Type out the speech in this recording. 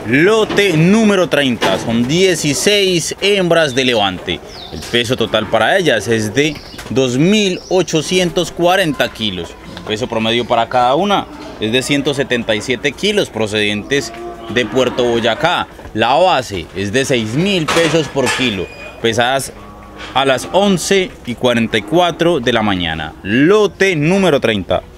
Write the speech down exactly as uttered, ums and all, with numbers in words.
Lote número treinta, son dieciséis hembras de levante. El peso total para ellas es de dos mil ochocientos cuarenta kilos. Peso promedio para cada una es de ciento setenta y siete kilos procedentes de Puerto Boyacá. La base es de seis mil pesos por kilo, pesadas a las once y cuarenta y cuatro de la mañana. Lote número treinta.